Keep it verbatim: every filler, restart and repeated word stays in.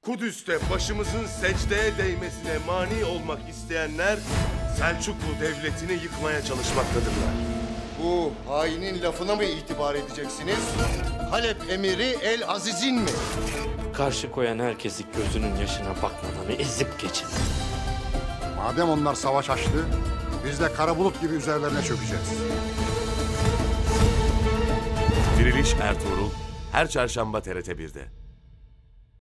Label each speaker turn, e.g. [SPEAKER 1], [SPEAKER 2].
[SPEAKER 1] Kudüs'te başımızın secdeye değmesine mani olmak isteyenler Selçuklu Devleti'ni yıkmaya çalışmaktadırlar.
[SPEAKER 2] Bu hainin lafına mı itibar edeceksiniz? Halep emiri El Aziz'in mi?
[SPEAKER 3] Karşı koyan herkesi gözünün yaşına bakmadan ezip geçin.
[SPEAKER 4] Madem onlar savaş açtı, biz de kara bulut gibi üzerlerine çökeceğiz.
[SPEAKER 1] Diriliş Ertuğrul her çarşamba T R T bir'de.